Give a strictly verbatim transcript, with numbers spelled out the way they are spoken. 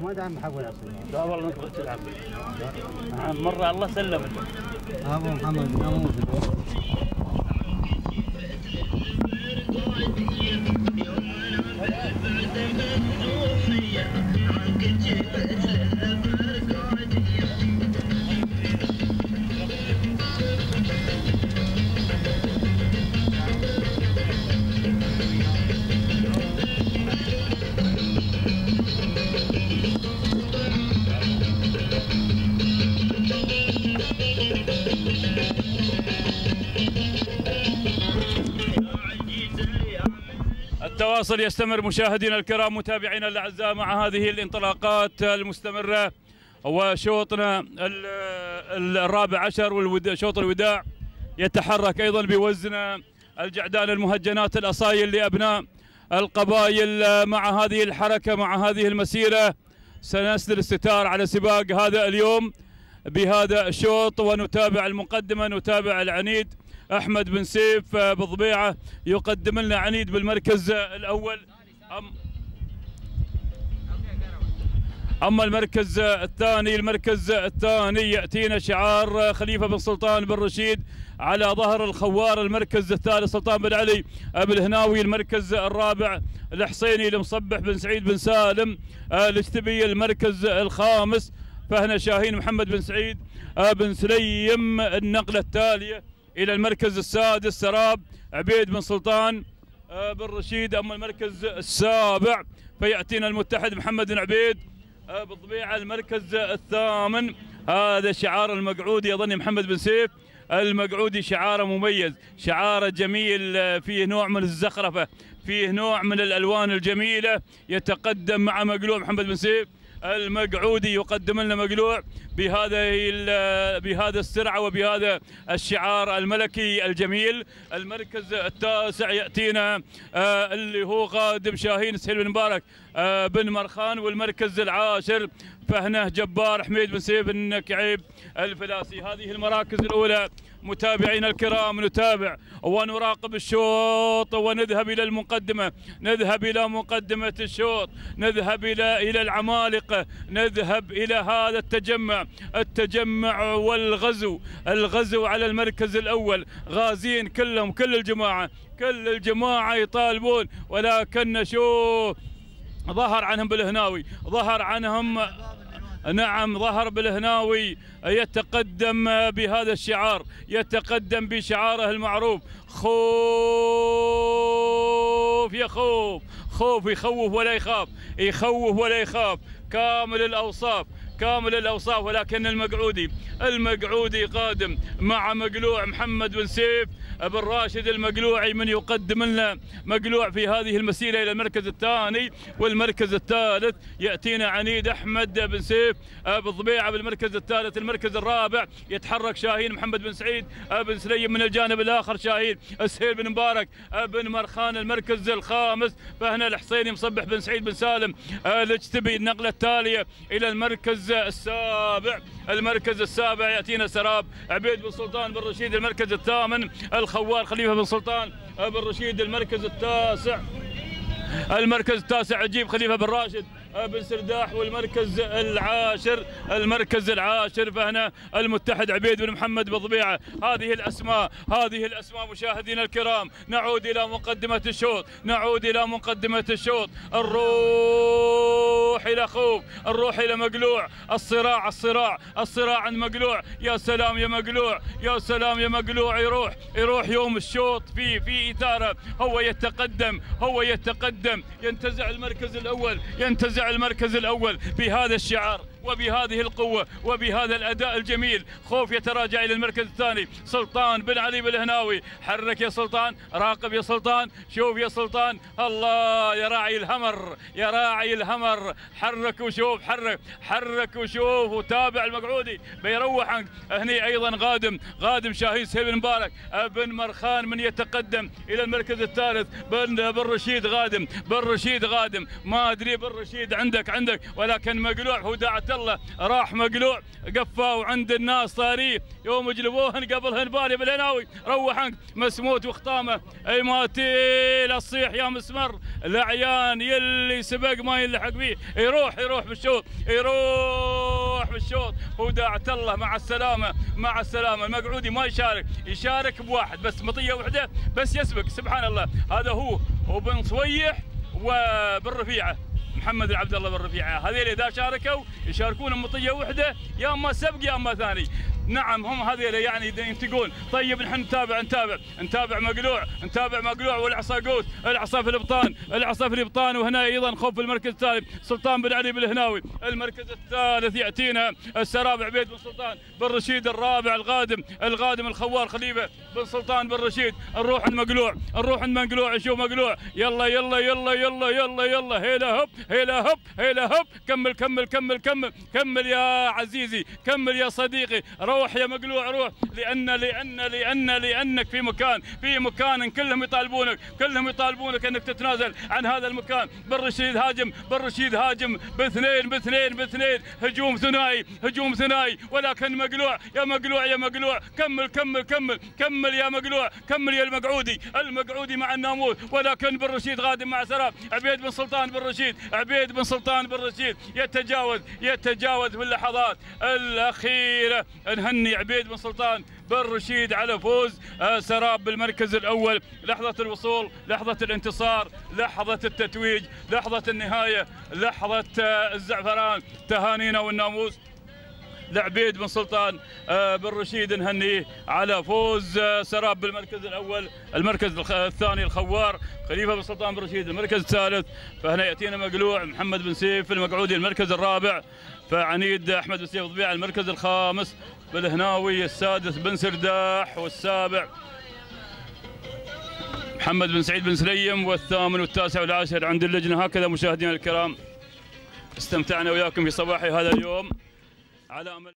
ما دام حق ولا صغير. لا والله انك بتلعب. مره الله سلمك. ابو محمد ناموس. التواصل يستمر مشاهدينا الكرام متابعينا الاعزاء مع هذه الانطلاقات المستمره وشوطنا الرابع عشر وشوط الوداع يتحرك ايضا بوزن الجعدان المهجنات الاصايل لابناء القبائل. مع هذه الحركه مع هذه المسيره سنسدل الستار على سباق هذا اليوم بهذا الشوط ونتابع المقدمه. نتابع العنيد احمد بن سيف بضبيعه يقدم لنا عنيد بالمركز الاول. أم اما المركز الثاني المركز الثاني ياتينا شعار خليفه بن سلطان بن رشيد على ظهر الخوار. المركز الثالث سلطان بن علي ابو الهناوي. المركز الرابع الحصيني المصبح بن سعيد بن سالم الاجتبي. المركز الخامس فهنا شاهين محمد بن سعيد بن سليم. النقله التاليه الى المركز السادس سراب عبيد بن سلطان بن رشيد. اما المركز السابع فياتينا المتحد محمد بن عبيد بالضبيعه. المركز الثامن هذا شعار المقعودي اظني محمد بن سيف المقعودي. شعاره مميز، شعاره جميل، فيه نوع من الزخرفه، فيه نوع من الالوان الجميله. يتقدم مع مقلوع محمد بن سيف المقعودي يقدم لنا مقلوع بهذا بهذا السرعه وبهذا الشعار الملكي الجميل. المركز التاسع ياتينا اللي هو قادم شاهين سهيل بن مبارك بن مرخان. والمركز العاشر فهنه جبار حميد بن سيف بن كعيب الفلاسي. هذه المراكز الاولى متابعينا الكرام. نتابع ونراقب الشوط ونذهب الى المقدمه، نذهب الى مقدمه الشوط، نذهب الى الى العمالقه، نذهب الى هذا التجمع، التجمع والغزو، الغزو على المركز الاول. غازين كلهم، كل الجماعه، كل الجماعه يطالبون، ولكن شوف ظهر عنهم بالهناوي، ظهر عنهم نعم ظهر بالهناوي يتقدم بهذا الشعار، يتقدم بشعاره المعروف خوف يا خوف، خوف يخوف ولا يخاف، يخوف ولا يخاف، كامل الأوصاف، كامل الأوصاف. ولكن المقعودي، المقعودي قادم مع مقلوع محمد بن سيف بن راشد المقلوعي من يقدم لنا مقلوع في هذه المسيرة إلى المركز الثاني. والمركز الثالث يأتينا عنيد أحمد بن سيف بالضبيعة بالمركز الثالث. المركز الرابع يتحرك شاهين محمد بن سعيد بن سليم، من الجانب الآخر شاهين سهيل بن مبارك بن مرخان. المركز الخامس فهنا الحصيني مصبح بن سعيد بن سالم الاجتبي. النقلة التالية إلى المركز السابع، المركز السابع يأتينا سراب عبيد بن سلطان بن رشيد. المركز الثامن الخوار خليفة بن سلطان بن رشيد. المركز التاسع، المركز التاسع عجيب خليفة بن راشد بن سرداح. والمركز العاشر، المركز العاشر فهنا المتحد عبيد بن محمد بضبيعة. هذه الأسماء، هذه الأسماء مشاهدينا الكرام. نعود إلى مقدمة الشوط، نعود إلى مقدمة الشوط. الروح إلى خوف، الروح إلى مقلوع. الصراع، الصراع، الصراع عند مقلوع. يا سلام يا مقلوع، يا سلام يا مقلوع. يروح، يروح يوم الشوط في في إثارة. هو يتقدم، هو يتقدم، ينتزع المركز الأول، ينتزع المركز الأول بهذا الشعار وبهذه القوة وبهذا الأداء الجميل. خوف يتراجع إلى المركز الثاني. سلطان بن علي بالهناوي. حرك يا سلطان، راقب يا سلطان، شوف يا سلطان. الله يا راعي الهمر، يا راعي الهمر، حرك وشوف، حرك حرك وشوف وتابع. المقعودي بيروح عنك. هني أيضا قادم، قادم شاهين سهيل بن مبارك بن مرخان من يتقدم إلى المركز الثالث. بن بن رشيد قادم، بن رشيد قادم. ما أدري بن رشيد عندك عندك ولكن مقلوع هو داعته الله راح مقلوع قفاه عند الناس طاريه يوم جلبوهن قبلهن بالي بالهناوي روح عنك مسموت وخطامه اي ماتي لا تصيح يا مسمر العيان يلي سبق ما يلحق بيه يروح يروح بالشوط يروح بالشوط وداعت الله مع السلامه مع السلامه. المقعودي ما يشارك يشارك بواحد بس مطيه وحده بس يسبق سبحان الله. هذا هو وبن صويح وبالرفيعه محمد العبد الله بالرفيعه هذيل اذا شاركوا يشاركون مطيه وحده يا اما سبق يا اما ثاني. نعم هم هذيل يعني ينتقون. طيب نحن نتابع نتابع نتابع مقلوع نتابع مقلوع والعصا قوس العصا في الابطان العصا في الابطان. وهنا ايضا خوف المركز الثالث سلطان بن علي بالهناوي. المركز الثالث ياتينا السراب عبيد بن سلطان بن رشيد. الرابع القادم القادم الخوار خليفه بن سلطان بن رشيد. نروح عند مقلوع نروح عند مقلوع نشوف مقلوع يلا يلا يلا يلا يلا يلا هيلا هب هيلا هب هيلا هب. كمل كمل كمل كمل كمل يا عزيزي كمل يا صديقي. روح يا مقلوع روح لان لان لان لانك في مكان في مكان كلهم يطالبونك كلهم يطالبونك انك تتنازل عن هذا المكان. بن رشيد هاجم بن رشيد هاجم باثنين باثنين باثنين هجوم ثنائي هجوم ثنائي ولكن مقلوع يا مقلوع يا مقلوع كمل كمل كمل كمل يا مقلوع كمل يا المقعودي المقعودي مع الناموس. ولكن بن رشيد غادم مع سراب عبيد بن سلطان بن رشيد عبيد بن سلطان بن رشيد يتجاوز يتجاوز في اللحظات الاخيره. نهني عبيد بن سلطان بن رشيد على فوز سراب بالمركز الاول. لحظه الوصول لحظه الانتصار لحظه التتويج لحظه النهايه لحظه الزعفران. تهانينا والناموس لعبيد بن سلطان بن رشيد نهنيه على فوز سراب بالمركز الاول. المركز الثاني الخوار خليفه بن سلطان بن رشيد. المركز الثالث فهنا ياتينا مقلوع محمد بن سيف المقعودي. المركز الرابع فعنيد احمد بن سيف ضبيعه. المركز الخامس بالهناوي. السادس بن سرداح. والسابع محمد بن سعيد بن سليم. والثامن والتاسع والعاشر عند اللجنه. هكذا مشاهدينا الكرام استمتعنا وياكم في صباح هذا اليوم على أمل